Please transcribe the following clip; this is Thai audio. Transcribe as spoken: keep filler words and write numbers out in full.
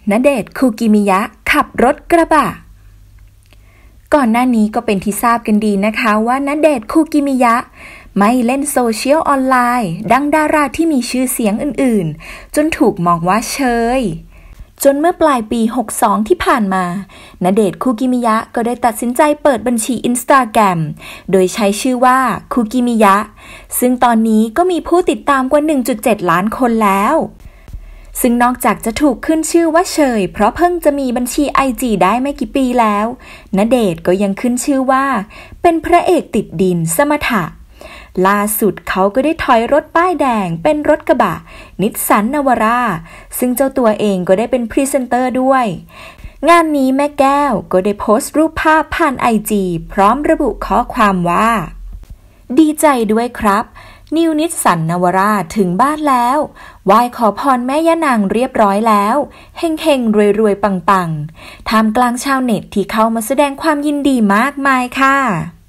ณเดชน์ คูกิมิยะขับรถกระบะก่อนหน้านี้ก็เป็นที่ทราบกันดีนะคะว่าณเดชน์ คูกิมิยะไม่เล่นโซเชียลออนไลน์ดังดาราที่มีชื่อเสียงอื่นๆจนถูกมองว่าเชยจนเมื่อปลายปีหกสิบสองที่ผ่านมาณเดชน์ คูกิมิยะก็ได้ตัดสินใจเปิดบัญชี Instagram โดยใช้ชื่อว่าคูกิมิยะซึ่งตอนนี้ก็มีผู้ติดตามกว่า หนึ่งจุดเจ็ด ล้านคนแล้วซึ่งนอกจากจะถูกขึ้นชื่อว่าเชยเพราะเพิ่งจะมีบัญชี ไอ จี ได้ไม่กี่ปีแล้วณเดชน์ก็ยังขึ้นชื่อว่าเป็นพระเอกติดดินสมถะล่าสุดเขาก็ได้ถอยรถป้ายแดงเป็นรถกระบะนิสสันนาวาร่าซึ่งเจ้าตัวเองก็ได้เป็นพรีเซนเตอร์ด้วยงานนี้แม่แก้วก็ได้โพสต์รูปภาพผ่าน ไอ จี พร้อมระบุข้อความว่าดีใจด้วยครับนิวนิสสันนาวาร่าถึงบ้านแล้วไหว้ขอพรแม่ย่านางเรียบร้อยแล้วเฮงเฮงรวยรวยปังปังท่ามกลางชาวเน็ตที่เข้ามาแสดงความยินดีมากมายค่ะ